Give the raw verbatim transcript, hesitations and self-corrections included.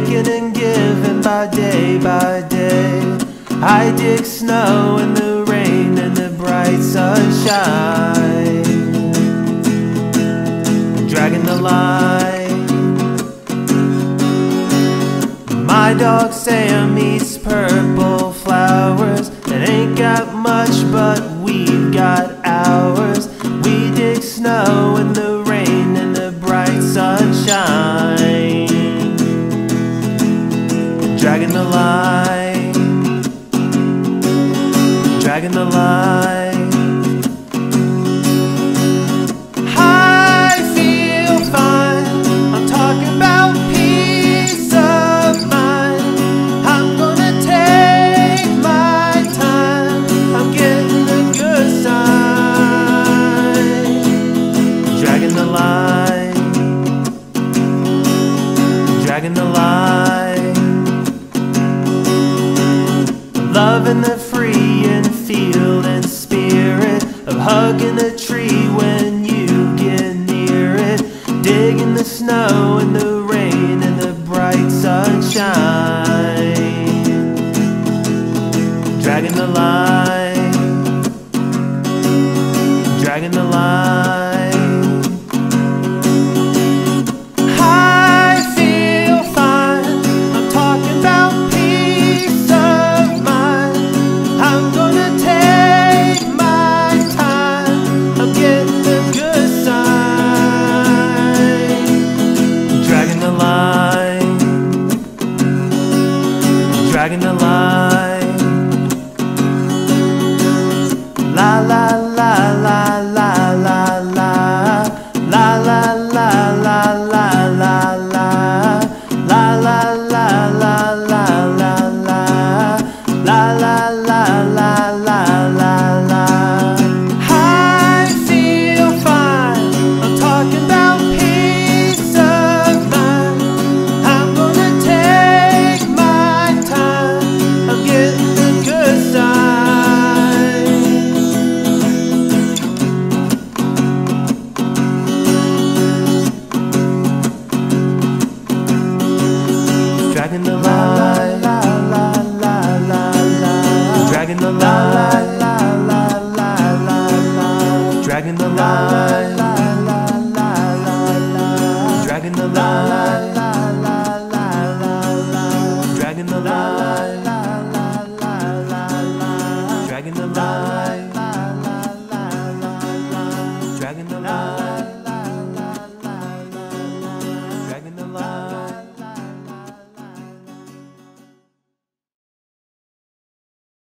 taking and giving by day by day. I dig snow in the rain and the bright sunshine, dragging the line. My dog Sam eats purple flowers and ain't got much, but we've got ours. We dig snow in the rain and the bright sunshine, dragging the line, dragging the line. I feel fine, I'm talking about peace of mind. I'm gonna take my time, I'm getting the good sign, dragging the line, dragging the line. Loving the free and field and spirit of hugging a tree when you get near it, digging the snow and the rain and the bright sunshine, dragging the line, dragging the line. Dragging the line, la la la la la la la, la la la la la la la, la la la la la la la, la la la la la la la. I feel fine, I'm talking about peace of mind. I'm gonna take my time, I'm getting the good sign, dragging the line, la la la la la, dragging the line, la la la la la, dragging the line, la la la la la, dragging the line, la la la la la, dragging the line, la la la la la, dragging the line, la la la la la, dragging the line.